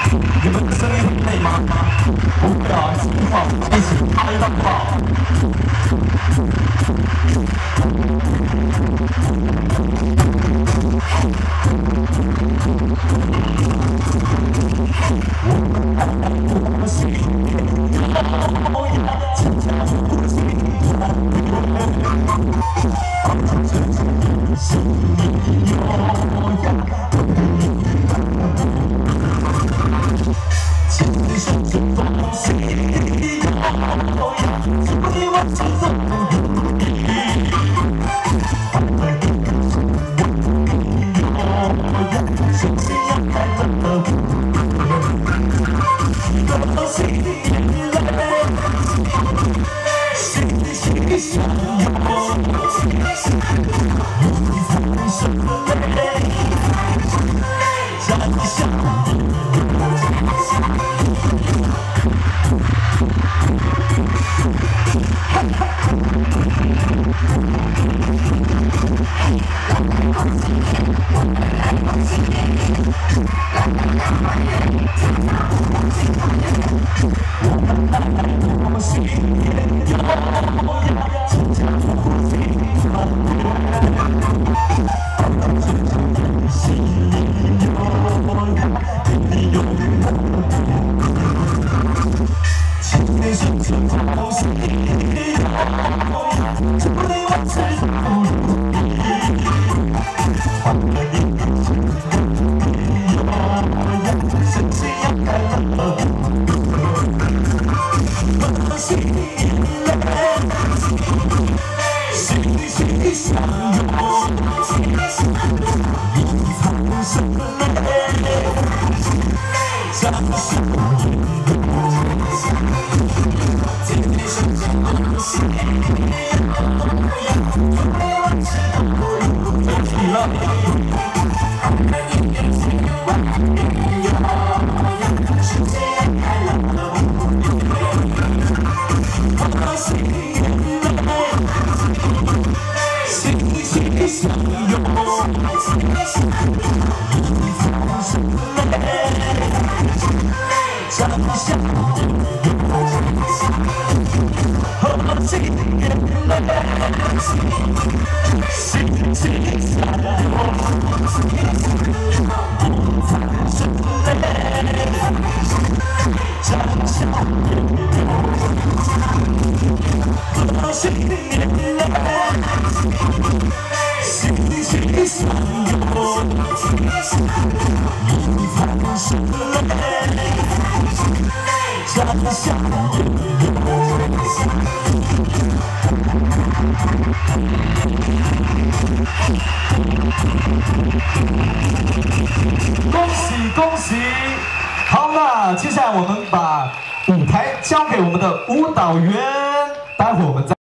你们的声音很累吗？不会啊，心跳一起嗨到爆！我心摇呀，轻巧呼吸，心摇呀。 情深深放心摇呀，祝你万事如意。放了一个心，摇呀，身心要快乐。高兴来，心心相拥，一帆顺累，展笑。 恭喜恭喜！好，那接下来我们把舞台交给我们的舞蹈员，待会我们再。